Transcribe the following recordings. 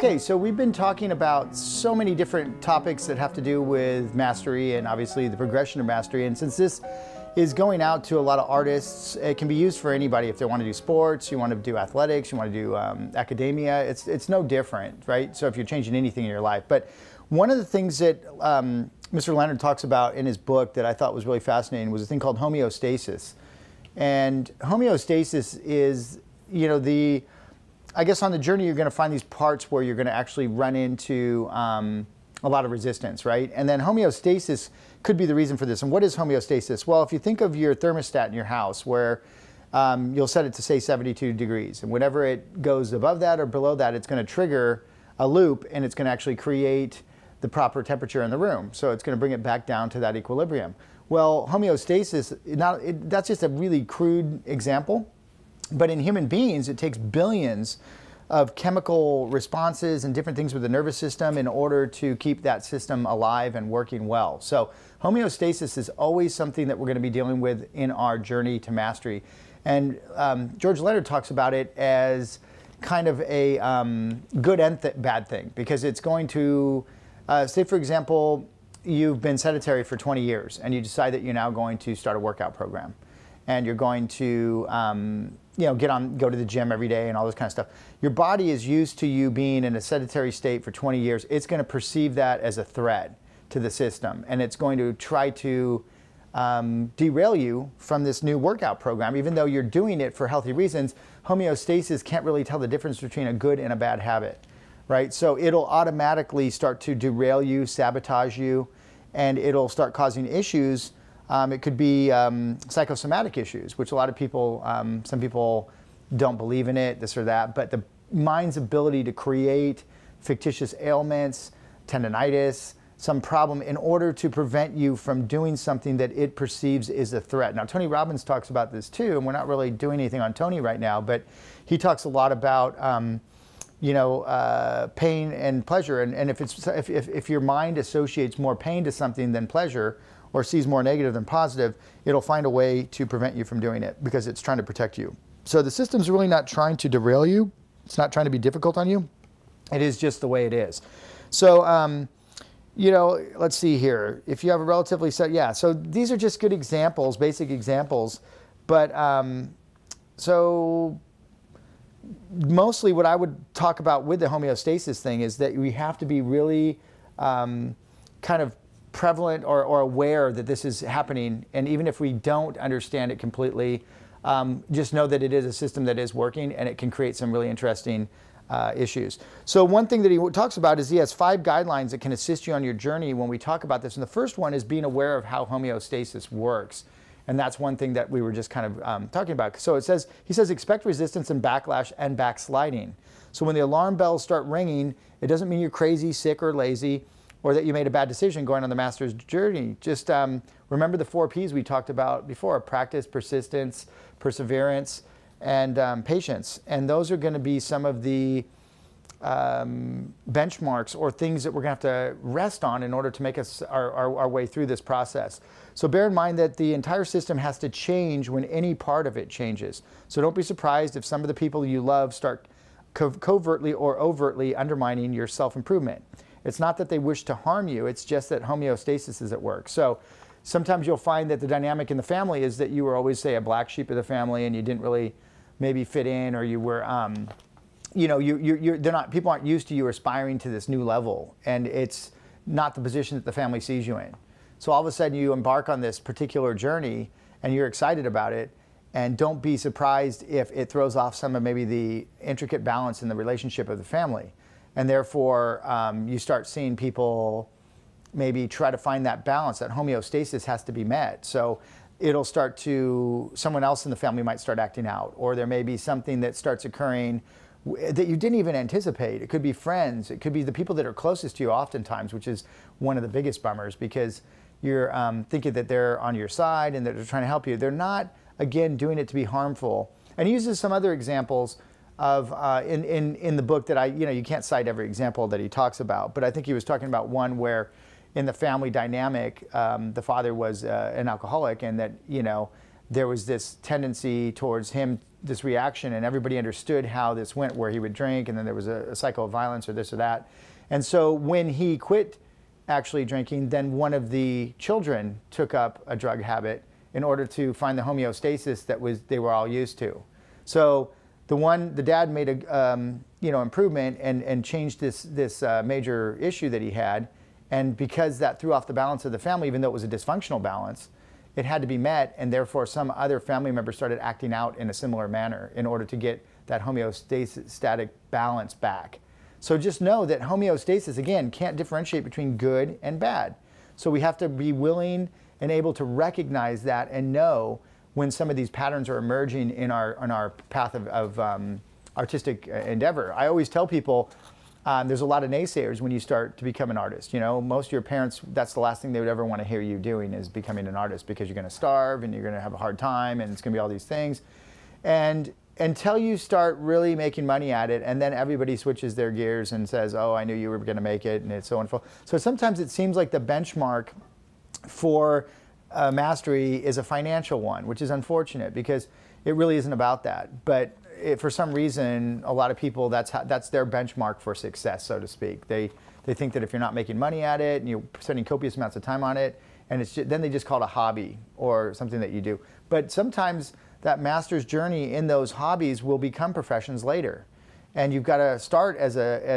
Okay, so we've been talking about so many different topics that have to do with mastery and obviously the progression of mastery. And since this is going out to a lot of artists, it can be used for anybody. If they want to do sports, you want to do athletics, you want to do academia, it's no different, right? So if you're changing anything in your life. But one of the things that Mr. Leonard talks about in his book that I thought was really fascinating was a thing called homeostasis. And homeostasis is, you know, I guess on the journey you're going to find these parts where you're going to actually run into a lot of resistance, right? And then homeostasis could be the reason for this. And what is homeostasis? Well, if you think of your thermostat in your house where you'll set it to say 72 degrees, and whenever it goes above that or below that, it's going to trigger a loop and it's going to actually create the proper temperature in the room. So it's going to bring it back down to that equilibrium. Well, homeostasis, that's just a really crude example. But in human beings, it takes billions of chemical responses and different things with the nervous system in order to keep that system alive and working well. So homeostasis is always something that we're going to be dealing with in our journey to mastery. And George Leonard talks about it as kind of a good and bad thing, because it's going to, say for example, you've been sedentary for 20 years and you decide that you're now going to start a workout program. And you're going to, you know, go to the gym every day and all this kind of stuff. Your body is used to you being in a sedentary state for 20 years. It's going to perceive that as a threat to the system, and it's going to try to derail you from this new workout program, even though you're doing it for healthy reasons. Homeostasis can't really tell the difference between a good and a bad habit, right? So it'll automatically start to derail you, sabotage you, and it'll start causing issues. It could be psychosomatic issues, which a lot of people, some people don't believe in it, this or that, but the mind's ability to create fictitious ailments, tendinitis, some problem in order to prevent you from doing something that it perceives is a threat. Now, Tony Robbins talks about this too, and we're not really doing anything on Tony right now, but he talks a lot about you know, pain and pleasure. And if your mind associates more pain to something than pleasure, or sees more negative than positive, it'll find a way to prevent you from doing it because it's trying to protect you. So the system's really not trying to derail you. It's not trying to be difficult on you. It is just the way it is. So, you know, let's see here. If you have a relatively set, yeah, so these are just good examples, basic examples. But so mostly what I would talk about with the homeostasis thing is that we have to be really kind of prevalent or aware that this is happening, and even if we don't understand it completely, just know that it is a system that is working and it can create some really interesting issues. So one thing that he talks about is he has 5 guidelines that can assist you on your journey when we talk about this, and the first one is being aware of how homeostasis works. And that's one thing that we were just kind of talking about. So it says, he says, expect resistance and backlash and backsliding. So when the alarm bells start ringing, it doesn't mean you're crazy, sick, or lazy, or that you made a bad decision going on the master's journey. Just remember the 4 Ps we talked about before: practice, persistence, perseverance, and patience. And those are going to be some of the benchmarks or things that we're going to have to rest on in order to make us our way through this process. So bear in mind that the entire system has to change when any part of it changes. So don't be surprised if some of the people you love start covertly or overtly undermining your self-improvement. It's not that they wish to harm you, it's just that homeostasis is at work. So sometimes you'll find that the dynamic in the family is that you were always, say, a black sheep of the family and you didn't really maybe fit in, or you were, you know, people aren't used to you aspiring to this new level, and it's not the position that the family sees you in. So all of a sudden you embark on this particular journey and you're excited about it, and don't be surprised if it throws off some of maybe the intricate balance in the relationship of the family. And therefore, you start seeing people maybe try to find that balance. That homeostasis has to be met. So it'll start to, someone else in the family might start acting out, or there may be something that starts occurring that you didn't even anticipate. It could be friends. It could be the people that are closest to you oftentimes, which is one of the biggest bummers, because you're thinking that they're on your side and that they're trying to help you. They're not, again, doing it to be harmful. And he uses some other examples of in the book that you can't cite every example that he talks about, but I think he was talking about one where in the family dynamic, the father was an alcoholic, and that, you know, there was this tendency towards him, this reaction, and everybody understood how this went, where he would drink, and then there was a cycle of violence or this or that. And so when he quit actually drinking, then one of the children took up a drug habit in order to find the homeostasis that they were all used to. So the dad made a improvement and changed this major issue that he had, and because that threw off the balance of the family, even though it was a dysfunctional balance, it had to be met, and therefore some other family members started acting out in a similar manner in order to get that homeostatic balance back. So just know that homeostasis, again, can't differentiate between good and bad. So we have to be willing and able to recognize that and know when some of these patterns are emerging in our path of artistic endeavor. I always tell people there's a lot of naysayers when you start to become an artist. You know, most of your parents, that's the last thing they would ever want to hear you doing is becoming an artist, because you're going to starve and you're going to have a hard time and it's going to be all these things. And until you start really making money at it, and then everybody switches their gears and says, oh, I knew you were going to make it, and it's so wonderful. So sometimes it seems like the benchmark for mastery is a financial one, which is unfortunate because it really isn't about that. But for some reason, a lot of people, that's their benchmark for success, so to speak. They think that if you're not making money at it and you're spending copious amounts of time on it, and then they just call it a hobby or something that you do. But sometimes that master's journey in those hobbies will become professions later. And you've got to start as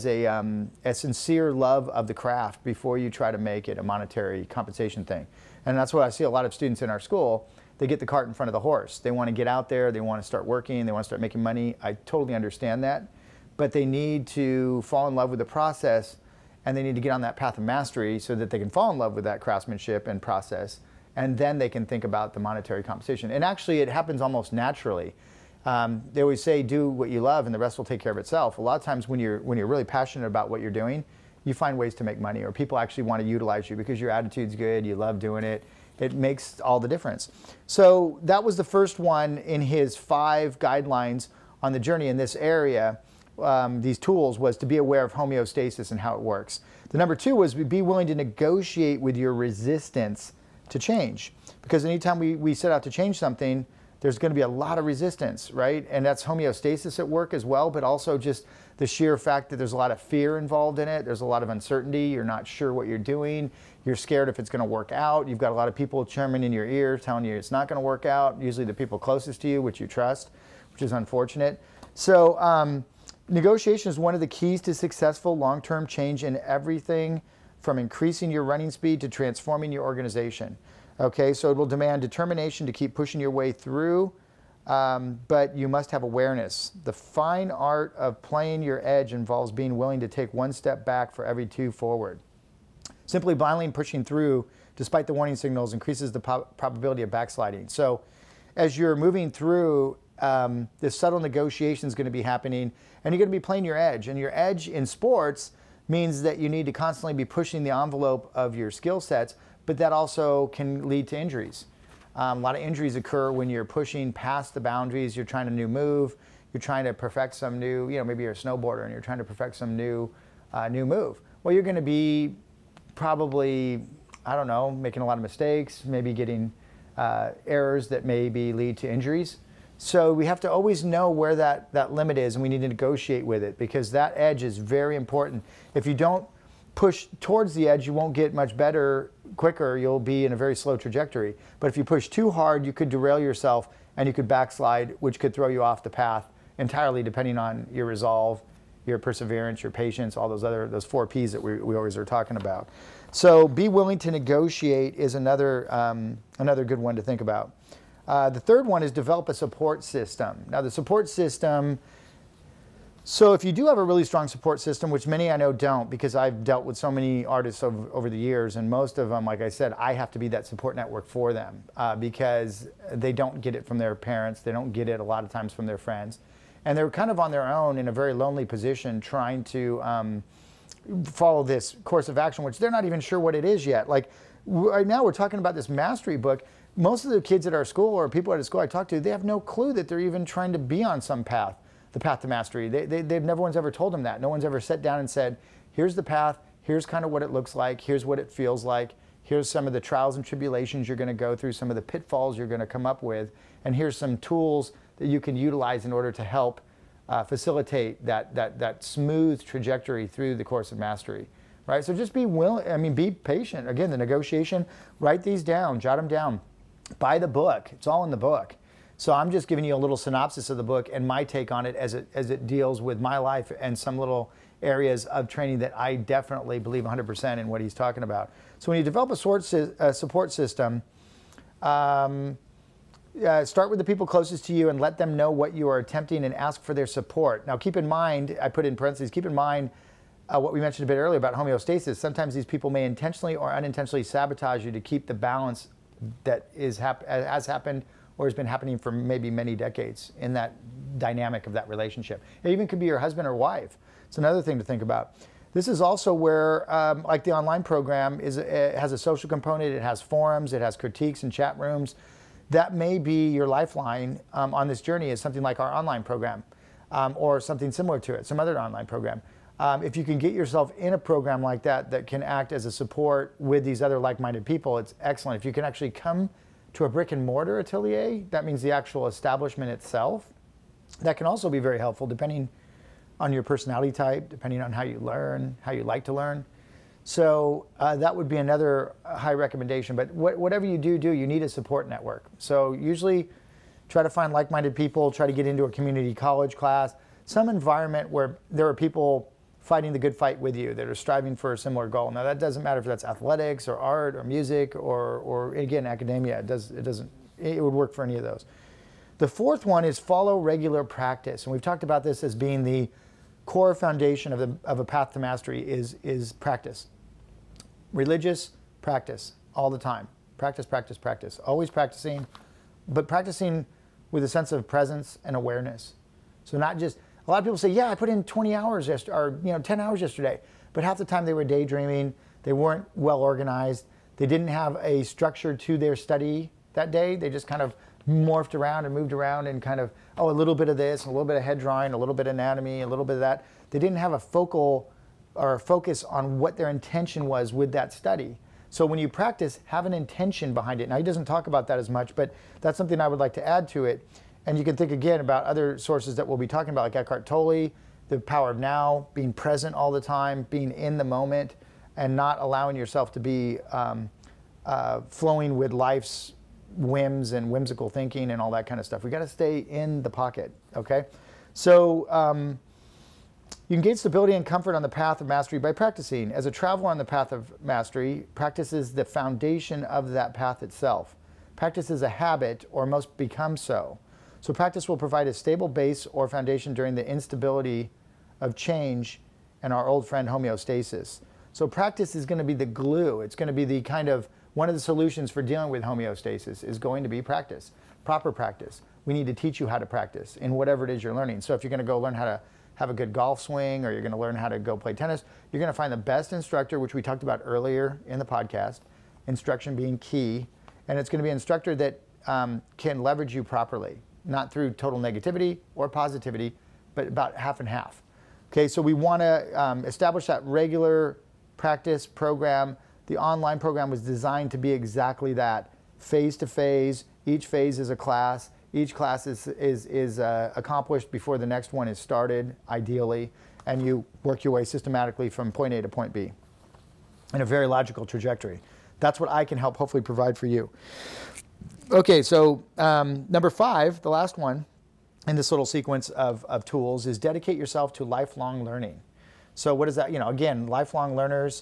a sincere love of the craft before you try to make it a monetary compensation thing. And that's what I see a lot of students in our school. They get the cart in front of the horse. They want to get out there, they want to start working, they want to start making money. I totally understand that. But they need to fall in love with the process, and they need to get on that path of mastery so that they can fall in love with that craftsmanship and process, and then they can think about the monetary compensation. And actually it happens almost naturally. They always say, do what you love and the rest will take care of itself. A lot of times when you're really passionate about what you're doing, you find ways to make money, or people actually want to utilize you because your attitude's good, you love doing it. It makes all the difference. So that was the first one in his 5 guidelines on the journey in this area. These tools was to be aware of homeostasis and how it works. The number 2 was be willing to negotiate with your resistance to change. Because anytime we set out to change something, there's going to be a lot of resistance, right? And that's homeostasis at work as well, but also just the sheer fact that there's a lot of fear involved in it. There's a lot of uncertainty. You're not sure what you're doing. You're scared if it's going to work out. You've got a lot of people chiming in your ear telling you it's not going to work out, usually the people closest to you, which you trust, which is unfortunate. So negotiation is one of the keys to successful long-term change in everything from increasing your running speed to transforming your organization. Okay, so it will demand determination to keep pushing your way through, but you must have awareness. The fine art of playing your edge involves being willing to take 1 step back for every 2 forward. Simply blindly pushing through, despite the warning signals, increases the probability of backsliding. So as you're moving through, this subtle negotiation is going to be happening, and you're going to be playing your edge. And your edge in sports means that you need to constantly be pushing the envelope of your skill sets, but that also can lead to injuries. A lot of injuries occur when you're pushing past the boundaries. You're trying a new move. You're trying to perfect some new, maybe you're a snowboarder and you're trying to perfect some new move. Well, you're going to be probably, I don't know, making a lot of mistakes, maybe getting errors that maybe lead to injuries. So we have to always know where that limit is, and we need to negotiate with it, because that edge is very important. If you don't push towards the edge, you won't get much better quicker. You'll be in a very slow trajectory. But if you push too hard, you could derail yourself and you could backslide, which could throw you off the path entirely, depending on your resolve, your perseverance, your patience, all those 4 Ps that we always are talking about. So be willing to negotiate is another good one to think about. The third one is develop a support system. Now the support system, so if you do have a really strong support system, which many I know don't, because I've dealt with so many artists over the years, and most of them, like I said, I have to be that support network for them because they don't get it from their parents, they don't get it a lot of times from their friends, and they're kind of on their own in a very lonely position trying to follow this course of action, which they're not even sure what it is yet. Like right now we're talking about this mastery book. Most of the kids at our school or people at a school I talk to, they have no clue that they're even trying to be on some path. The path to mastery. No one's ever told them that. No one's ever sat down and said, here's the path, here's kind of what it looks like, here's what it feels like, Here's some of the trials and tribulations you're going to go through, some of the pitfalls you're going to come up with, and here's some tools that you can utilize in order to help facilitate that smooth trajectory through the course of mastery, right? So just be willing, be patient. Again, the negotiation, write these down, jot them down. Buy the book. It's all in the book. So I'm just giving you a little synopsis of the book and my take on it as it deals with my life and some little areas of training that I definitely believe 100% in what he's talking about. So when you develop a support system, start with the people closest to you and let them know what you are attempting and ask for their support. Now keep in mind, I put in parentheses, keep in mind what we mentioned a bit earlier about homeostasis. Sometimes these people may intentionally or unintentionally sabotage you to keep the balance that has happened or has been happening for maybe many decades in that dynamic of that relationship. It even could be your husband or wife. It's another thing to think about. This is also where, like the online program, it has a social component, it has forums, it has critiques and chat rooms. That may be your lifeline on this journey, is something like our online program or something similar to it, some other online program. If you can get yourself in a program like that that can act as a support with these other like-minded people, it's excellent. If you can actually come to a brick and mortar atelier, that means the actual establishment itself, that can also be very helpful depending on your personality type, depending on how you learn, how you like to learn. So that would be another high recommendation. But whatever you do, you need a support network. So usually try to find like-minded people, try to get into a community college class, some environment where there are people fighting the good fight with you that are striving for a similar goal. Now that doesn't matter if that's athletics or art or music or again, academia. It would work for any of those. The fourth one is follow regular practice. And we've talked about this as being the core foundation of a path to mastery is practice. Religious practice all the time. Practice, practice, practice. Always practicing, but practicing with a sense of presence and awareness. So not just, a lot of people say, yeah, I put in 20 hours or 10 hours yesterday, but half the time they were daydreaming, they weren't well organized, they didn't have a structure to their study that day, they just kind of morphed around and moved around and kind of, a little bit of this, a little bit of head drawing, a little bit of anatomy, a little bit of that. They didn't have a focal or a focus on what their intention was with that study. So when you practice, have an intention behind it. Now he doesn't talk about that as much, but that's something I would like to add to it. And you can think again about other sources that we'll be talking about, like Eckhart Tolle, the power of now, being present all the time, being in the moment, and not allowing yourself to be flowing with life's whims and whimsical thinking and all that kind of stuff. We got to stay in the pocket, okay? So you can gain stability and comfort on the path of mastery by practicing. As a traveler on the path of mastery, practice is the foundation of that path itself. Practice is a habit or must become so. So practice will provide a stable base or foundation during the instability of change and our old friend homeostasis. So practice is going to be the glue. It's going to be the kind of, one of the solutions for dealing with homeostasis is going to be practice, proper practice. We need to teach you how to practice in whatever it is you're learning. So if you're going to go learn how to have a good golf swing, or you're going to learn how to go play tennis, you're going to find the best instructor, which we talked about earlier in the podcast, instruction being key. And it's going to be an instructor that can leverage you properly, not through total negativity or positivity, but about half and half. Okay, so we want to establish that regular practice program. The online program was designed to be exactly that, phase to phase. Each phase is a class. Each class is accomplished before the next one is started, ideally, and you work your way systematically from point A to point B in a very logical trajectory. That's what I can help hopefully provide for you. Okay, so number 5, the last one in this little sequence of tools is dedicate yourself to lifelong learning. So what is that? Again, lifelong learners.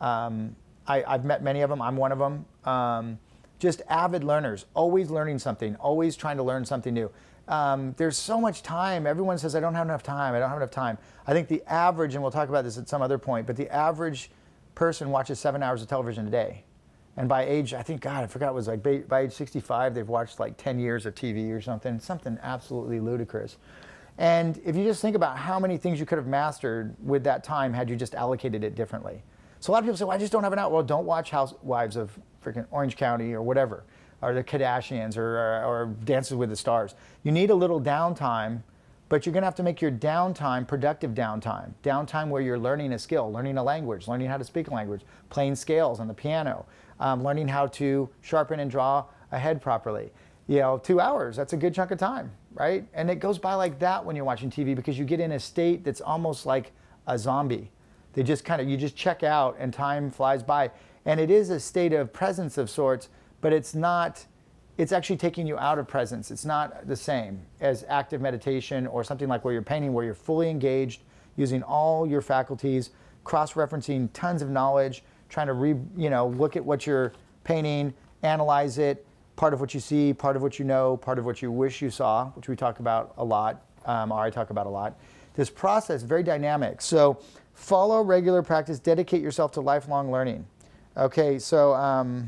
I've met many of them. I'm one of them. Just avid learners, always learning something, always trying to learn something new. There's so much time. Everyone says, I don't have enough time. I don't have enough time. I think the average, and we'll talk about this at some other point, but the average person watches 7 hours of television a day. And by age, I think, God, I forgot, it was like by age 65, they've watched like 10 years of TV or something absolutely ludicrous. And if you just think about how many things you could have mastered with that time had you just allocated it differently. So a lot of people say, well, I just don't have an hour. Well, don't watch Housewives of freaking Orange County or whatever, or the Kardashians or Dances with the Stars. You need a little downtime, but you're going to have to make your downtime productive downtime. Downtime where you're learning a skill, learning a language, learning how to speak a language, playing scales on the piano, learning how to sharpen and draw a head properly. 2 hours, that's a good chunk of time, right? And it goes by like that when you're watching TV, because you get in a state that's almost like a zombie. You just check out and time flies by. And it is a state of presence of sorts, but it's actually taking you out of presence. It's not the same as active meditation or something like where you're painting, where you're fully engaged, using all your faculties, cross-referencing tons of knowledge, trying to look at what you're painting, analyze it, part of what you see, part of what you know, part of what you wish you saw, which we talk about a lot, or I talk about a lot. This process, very dynamic. So follow regular practice, dedicate yourself to lifelong learning. Okay, so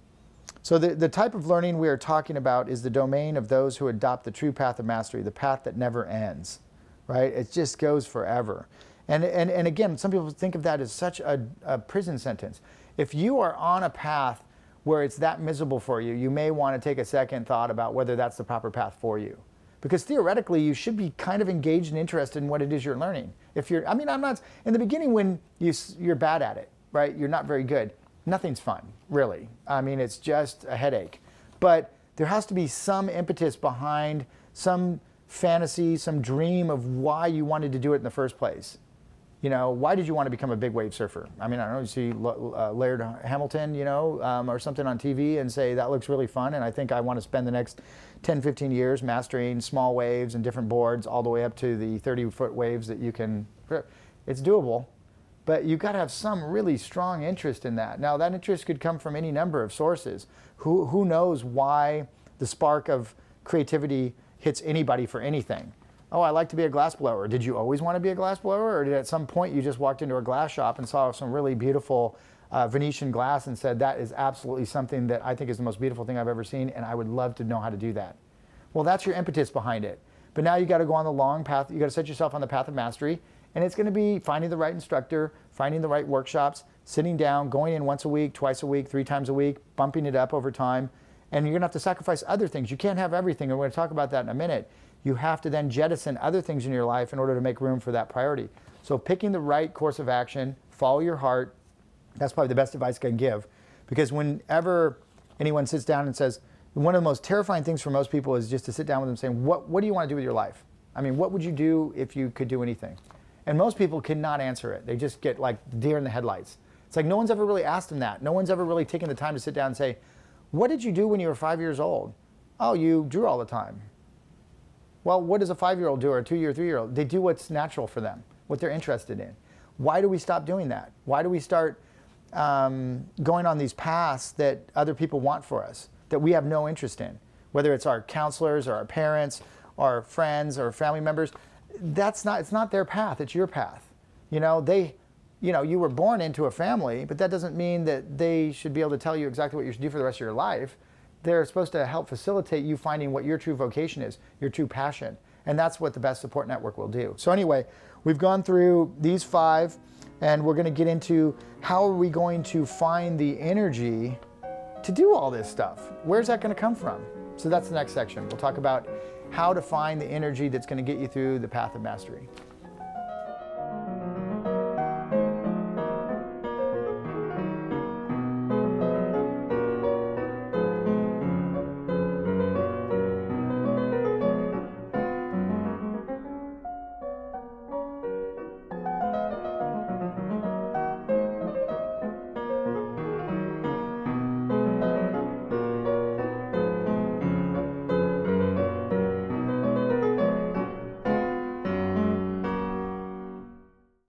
the type of learning we are talking about is the domain of those who adopt the true path of mastery, the path that never ends, right? It just goes forever. And again, some people think of that as such a prison sentence. If you are on a path where it's that miserable for you, you may want to take a second thought about whether that's the proper path for you. Because theoretically, you should be kind of engaged and interested in what it is you're learning. I'm not, in the beginning when you're bad at it, right? You're not very good. Nothing's fun, really. It's just a headache. But there has to be some impetus behind, some fantasy, some dream of why you wanted to do it in the first place. Why did you want to become a big wave surfer? I don't know, you see Laird Hamilton, or something on TV and say, that looks really fun, and I think I want to spend the next 10, 15 years mastering small waves and different boards all the way up to the 30-foot waves that you can. It's doable, but you've got to have some really strong interest in that. Now, that interest could come from any number of sources. Who knows why the spark of creativity hits anybody for anything? Oh, I like to be a glass blower. Did you always want to be a glass blower? Or did at some point you just walked into a glass shop and saw some really beautiful Venetian glass and said, that is absolutely something that I think is the most beautiful thing I've ever seen, and I would love to know how to do that? Well, that's your impetus behind it. But now you got to go on the long path. You got to set yourself on the path of mastery, and it's going to be finding the right instructor, finding the right workshops, sitting down, going in once a week, twice a week, 3 times a week, bumping it up over time. And you're going to have to sacrifice other things. You can't have everything, and we're going to talk about that in a minute. You have to then jettison other things in your life in order to make room for that priority. So picking the right course of action, follow your heart, that's probably the best advice I can give. Because whenever anyone sits down and says, one of the most terrifying things for most people is just to sit down with them saying, what do you want to do with your life? What would you do if you could do anything? And most people cannot answer it. They just get like deer in the headlights. It's like no one's ever really asked them that. No one's ever really taken the time to sit down and say, what did you do when you were 5 years old? Oh, you drew all the time. Well, what does a 5-year-old do, or a 2-year, 3-year-old? They do what's natural for them, what they're interested in. Why do we stop doing that? Why do we start going on these paths that other people want for us, that we have no interest in? Whether it's our counselors or our parents or friends or family members, it's not their path, it's your path. You were born into a family, but that doesn't mean that they should be able to tell you exactly what you should do for the rest of your life. They're supposed to help facilitate you finding what your true vocation is, your true passion. And that's what the Best Support Network will do. So anyway, we've gone through these 5, and we're going to get into how are we going to find the energy to do all this stuff? Where's that going to come from? So that's the next section. We'll talk about how to find the energy that's going to get you through the path of mastery.